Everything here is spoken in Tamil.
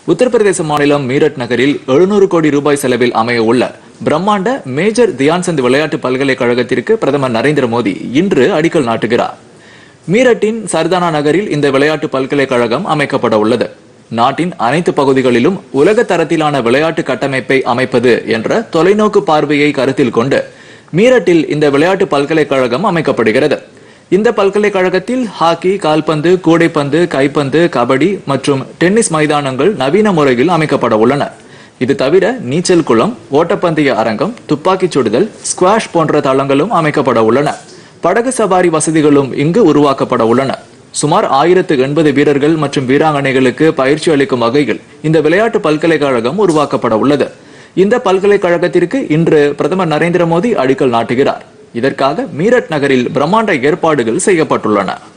உத்தரப்பிரதேச மாநிலம் மீரட் நகரில் 700 கோடி ரூபாய் செலவில் அமைய உள்ள பிரம்மாண்ட மேஜர் தியான்சந்த் விளையாட்டு பல்கலைக்கழகத்திற்கு பிரதமர் நரேந்திர மோடி இன்று அடிக்கல் நாட்டுகிறார். மீரட்டின் சர்தானா நகரில் இந்த விளையாட்டு பல்கலைக்கழகம் அமைக்கப்பட உள்ளது. நாட்டின் அனைத்து பகுதிகளிலும் உலக தரத்திலான விளையாட்டு கட்டமைப்பை அமைப்பது என்ற தொலைநோக்கு பார்வையை கருத்தில் கொண்டு மீரட்டில் இந்த விளையாட்டு பல்கலைக்கழகம் அமைக்கப்படுகிறது. இந்த பல்கலைக்கழகத்தில் ஹாக்கி, கால்பந்து, கூடைப்பந்து, கைப்பந்து, கபடி மற்றும் டென்னிஸ் மைதானங்கள் நவீன முறையில் அமைக்கப்பட உள்ளன. இது தவிர நீச்சல் குளம், ஓட்டப்பந்தய அரங்கம், துப்பாக்கிச் சுடுதல், ஸ்குவாஷ் போன்ற தளங்களும் அமைக்கப்பட உள்ளன. படகு சவாரி வசதிகளும் இங்கு உருவாக்கப்பட உள்ளன. சுமார் 1080 வீரர்கள் மற்றும் வீராங்கனைகளுக்கு பயிற்சி அளிக்கும் வகையில் இந்த விளையாட்டு பல்கலைக்கழகம் உருவாக்கப்பட உள்ளது. இந்த பல்கலைக்கழகத்திற்கு இன்று பிரதமர் நரேந்திர மோடி அடிக்கல் நாட்டுகிறார். இதற்காக மீரட் நகரில் பிரம்மாண்ட ஏற்பாடுகள் செய்யப்பட்டுள்ளன.